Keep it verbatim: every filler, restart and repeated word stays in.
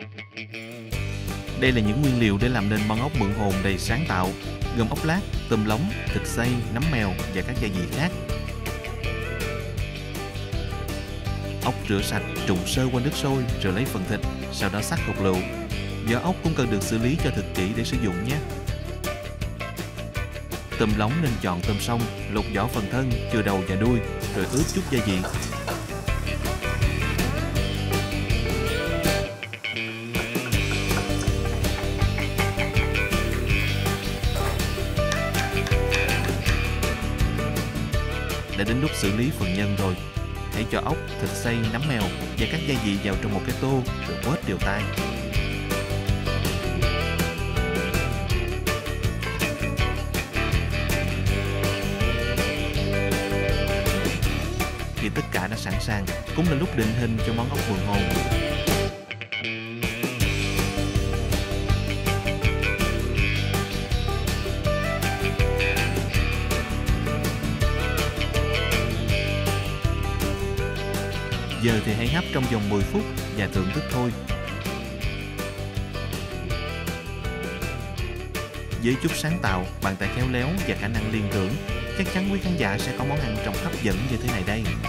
Đây là những nguyên liệu để làm nên món ốc mượn hồn đầy sáng tạo, gồm ốc lát, tôm lóng, thịt xay, nấm mèo và các gia vị khác. Ốc rửa sạch, trụng sơ qua nước sôi rồi lấy phần thịt, sau đó xắt hột lựu. Vỏ ốc cũng cần được xử lý cho thật kỹ để sử dụng nhé. Tôm lóng nên chọn tôm sông, lột vỏ phần thân, chừa đầu và đuôi, rồi ướp chút gia vị. Đã đến lúc xử lý phần nhân rồi. Hãy cho ốc, thịt xay, nấm mèo và các gia vị vào trong một cái tô rồi quết đều tay. Khi tất cả đã sẵn sàng, cũng là lúc định hình cho món ốc mượn hồn. Giờ thì hãy hấp trong vòng mười phút và thưởng thức thôi. Với chút sáng tạo, bàn tay khéo léo và khả năng liên tưởng, chắc chắn quý khán giả sẽ có món ăn trông hấp dẫn như thế này đây.